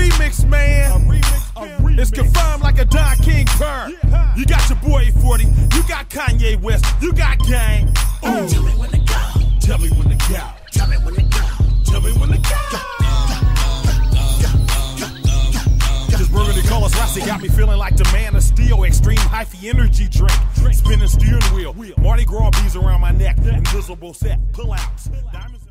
remix, man. It's confirmed like a Don King purr. You got your boy 40, you got Kanye West, you got gang. Ooh. Tell me when to go. Tell me when to go. Tell me when to go. Tell me when to go. This burgundy colors Rossi got me feeling like the man of steel. Extreme hyphy energy drink. Spinning steering wheel. Mardi Gras bees around my neck. Invisible set. Pull outs. Diamonds.